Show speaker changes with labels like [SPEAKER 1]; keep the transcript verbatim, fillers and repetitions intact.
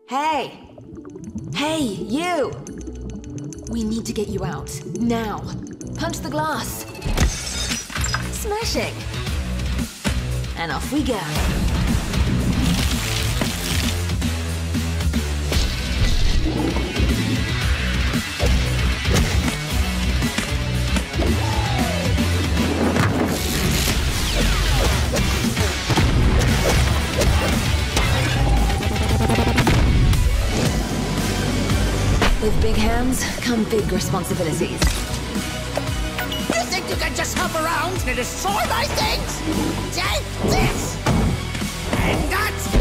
[SPEAKER 1] Hey! Hey, you! We need to get you out, now. Punch the glass. Smashing! And off we go. With big hands come big responsibilities.
[SPEAKER 2] You think you can just hop around and destroy my things? Take this! And that's